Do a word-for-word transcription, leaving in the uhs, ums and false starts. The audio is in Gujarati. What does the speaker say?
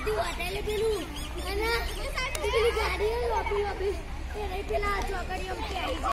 બધી હોટેલે પેલું અને પેલી ગાડી લોબી લોબી એ પેલા ચોકડીઓ આવી